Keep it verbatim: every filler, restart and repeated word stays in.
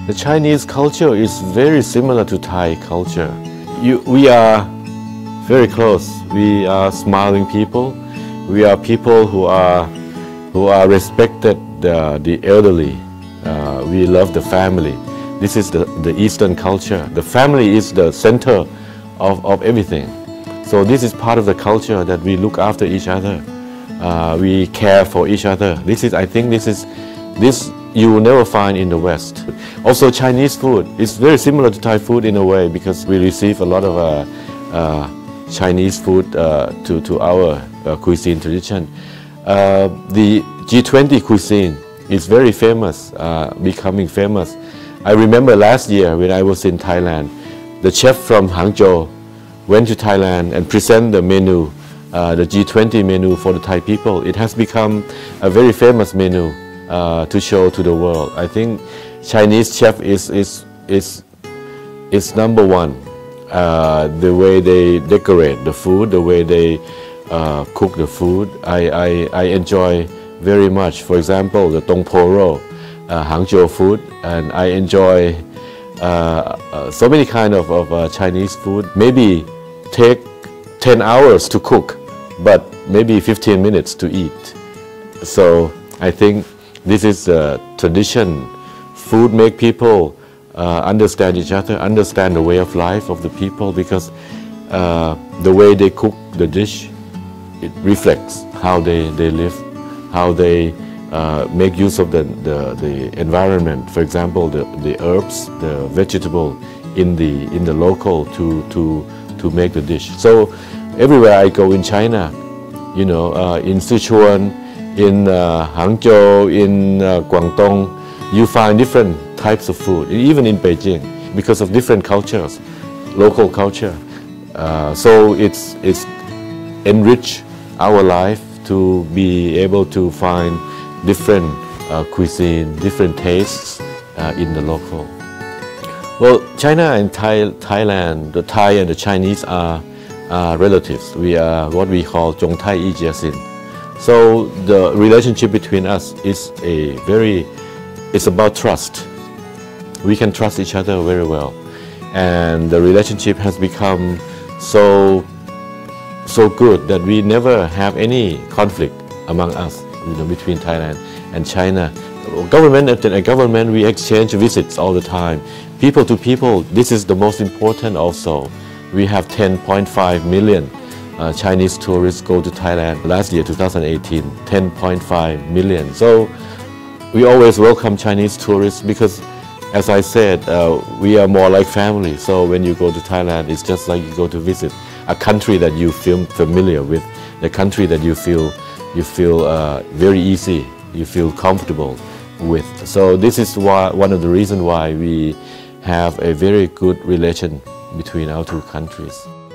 The Chinese culture is very similar to Thai culture. You, we are very close. We are smiling people. We are people who are, who are respected the, the elderly. Uh, we love the family. This is the, the Eastern culture. The family is the center of, of everything. So this is part of the culture that we look after each other. Uh, we care for each other. This is, I think this is, this you will never find in the West. Also Chinese food is very similar to Thai food in a way because we receive a lot of uh, uh, Chinese food uh, to, to our uh, cuisine tradition. Uh, the G twenty cuisine is very famous, uh, becoming famous. I remember last year when I was in Thailand, the chef from Hangzhou went to Thailand and presented the menu, uh, the G twenty menu for the Thai people. It has become a very famous menu uh, to show to the world. I think Chinese chef is, is, is, is number one. Uh, the way they decorate the food, the way they uh, cook the food, I, I, I enjoy very much. For example, the Tong Po Ro, uh, Hangzhou food, and I enjoy uh, uh, so many kind of, of uh, Chinese food. Maybe take ten hours to cook, but maybe fifteen minutes to eat. So I think this is a tradition. Food make people uh, understand each other, understand the way of life of the people, because uh, the way they cook the dish, it reflects how they, they live, how they uh, make use of the, the, the environment. For example, the, the herbs, the vegetable in the, in the local to, to, to make the dish. So everywhere I go in China, you know, uh, in Sichuan, in uh, Hangzhou, in uh, Guangdong, you find different types of food, even in Beijing, because of different cultures, local culture. Uh, so it's, it's enrich our life to be able to find different uh, cuisine, different tastes uh, in the local. Well, China and Thai, Thailand, the Thai and the Chinese are, are relatives. We are what we call Zhong Tai Yi Jia Xin. So the relationship between us is a very, it's about trust. We can trust each other very well. And the relationship has become so, so good that we never have any conflict among us, you know, between Thailand and China. Government and government, we exchange visits all the time. People to people, this is the most important also. We have ten point five million uh, Chinese tourists go to Thailand. Last year, two thousand eighteen, ten point five million. So we always welcome Chinese tourists because, as I said, uh, we are more like family. So when you go to Thailand, it's just like you go to visit a country that you feel familiar with, a country that you feel, you feel uh, very easy, you feel comfortable with. So this is why, one of the reasons why we have a very good relation between our two countries.